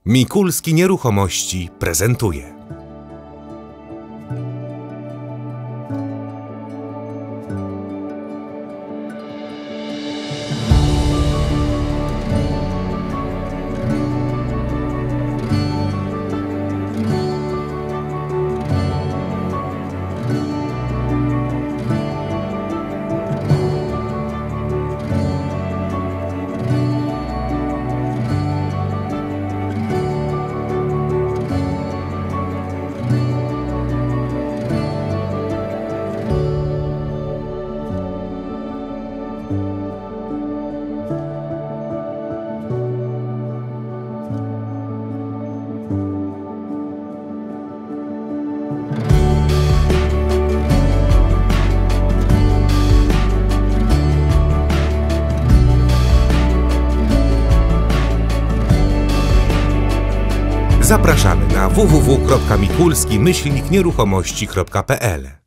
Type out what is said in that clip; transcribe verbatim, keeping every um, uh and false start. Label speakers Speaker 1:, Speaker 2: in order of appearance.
Speaker 1: Mikulski Nieruchomości prezentuje. Zapraszamy na w w w kropka mikulski myślnik nieruchomości kropka p l.